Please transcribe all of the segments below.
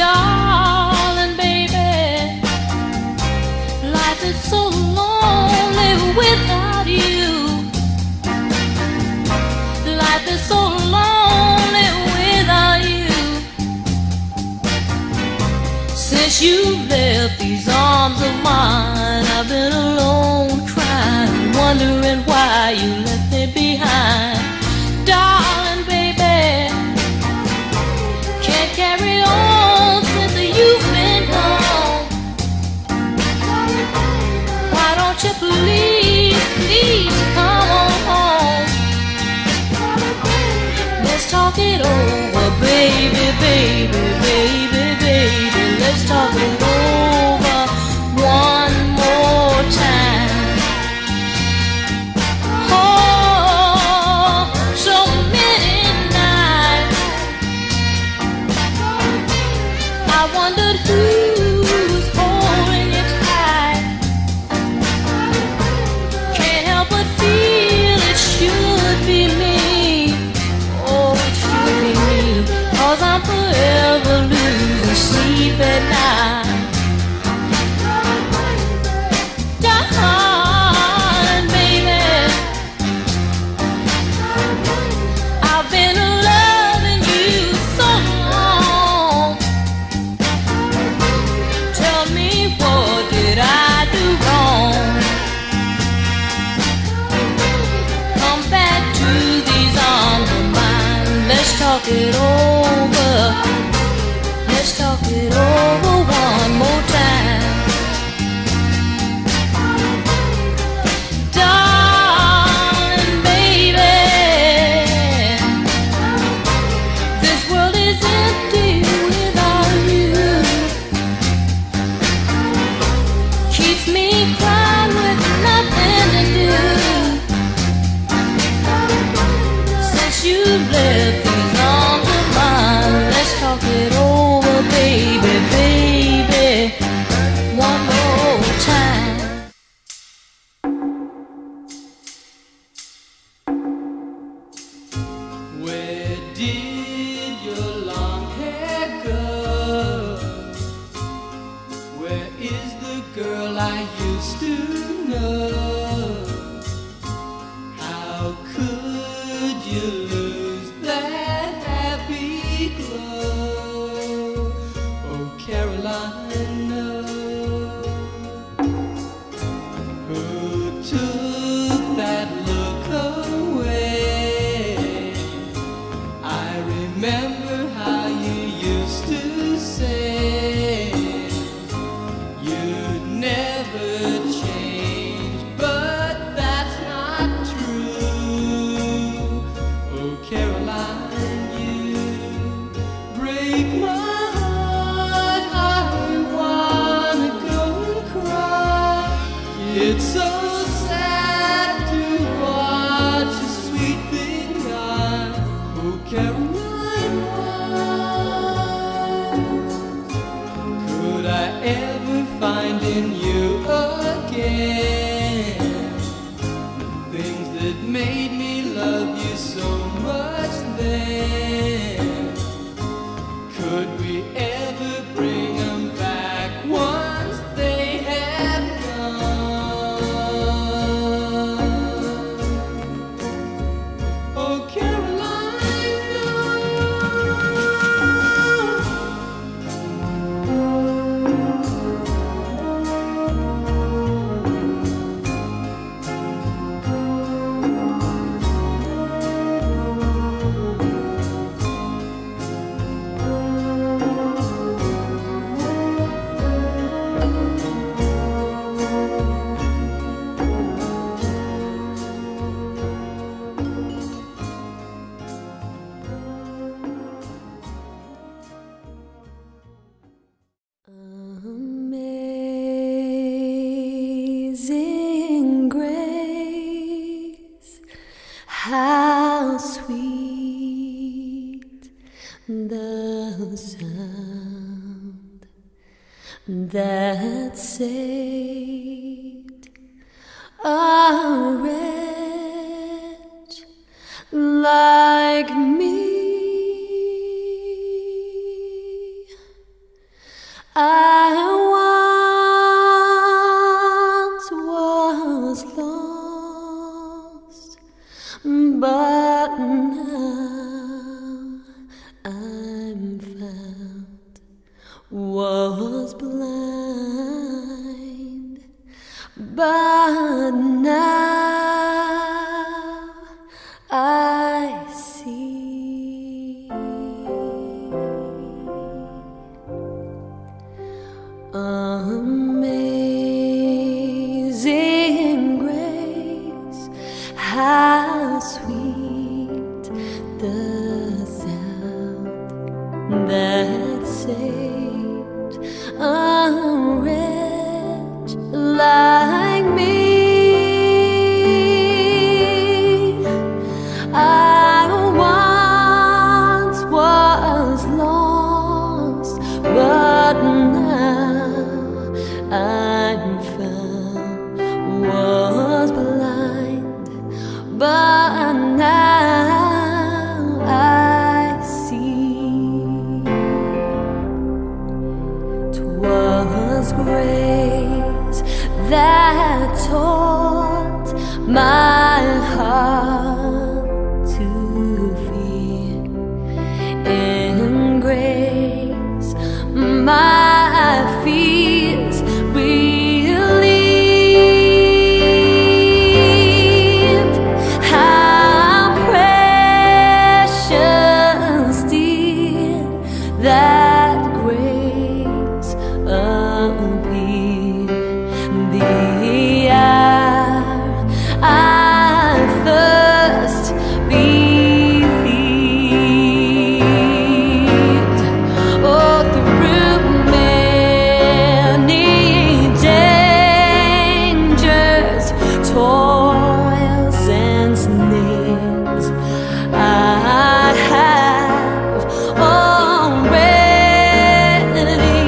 Darling baby, life is so lonely without you. Life is so lonely without you. Since you left these arms of mine, I've been alone, crying, wondering why you left me behind. Darling baby, can't carry on since you've been gone. Why don't you please, please come on home? Let's talk it over, baby, baby, baby, baby. Let's talk it over one more time. Oh, so many nights I wondered who's holding you tight. Can't help but feel it should be me. Oh, it should be me, 'cause I'm forever losing sleep at night. Darling baby, I've been loving you so long. Tell me, what did I do wrong? Come back to these arms of mine. Let's talk it over. Let's talk it over one more time. Darling baby, this world is empty without you. Keeps me crying with nothing to do. Since you left these arms of mine, let's talk it over, baby, baby, one more time. Where did your long hair go? Where is the girl I used to know? How could you lose that happy glow? Oh, Caroline, no. Who took that look away? I remember how you used to say you'd never change, but that's not true. Oh, Caroline, you break my heart. I wanna go and cry. It's so sad to watch a sweet thing die. Oh, Caroline, why could I ever find in you again the things that made me love you so much then? Could we ever bring them back once they have gone? Oh, Caroline, no. Amazing grace, how sweet the sound that saved a wretch like me. I once was lost, but now I'm found. Was blind, but now I see. Amazing grace, how sweet the sound that saved a wretch like me. I once was lost, but now I'm found. Was blind, but now I see. 'Twas grace that taught my heart to fear, and grace my fears relieved. How precious did that grace appear the hour I first believed. Oh, through many dangers, toils and snares, I have already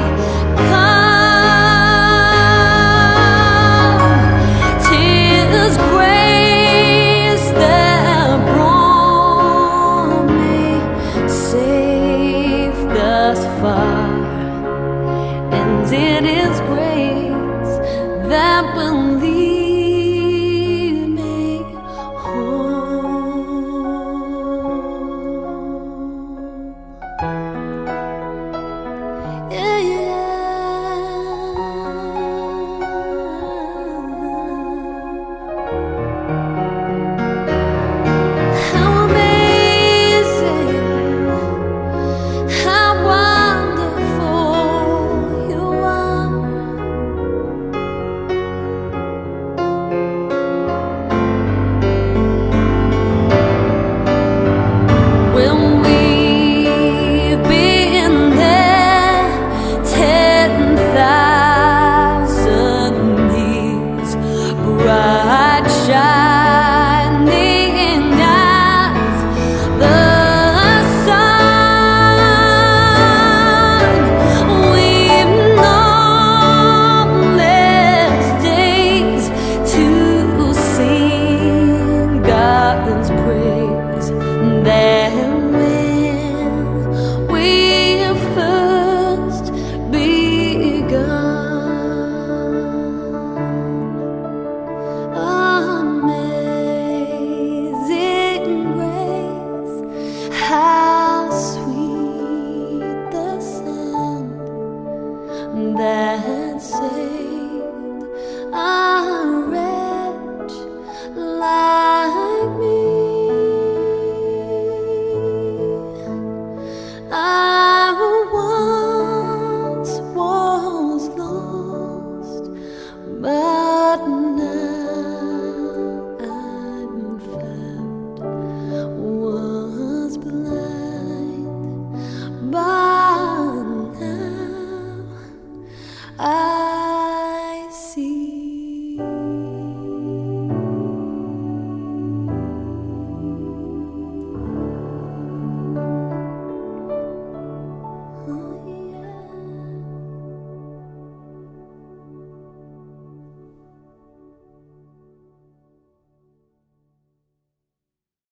come. 'Tis grace that brought me safe thus far, and it is grace that will lead me home. Yeah, how amazing, how wonderful you are. When we've been there 10,000 years, bright shining as the sun, we've known less days to sing God's praise than when we first begun. Amazing grace, how sweet the sound that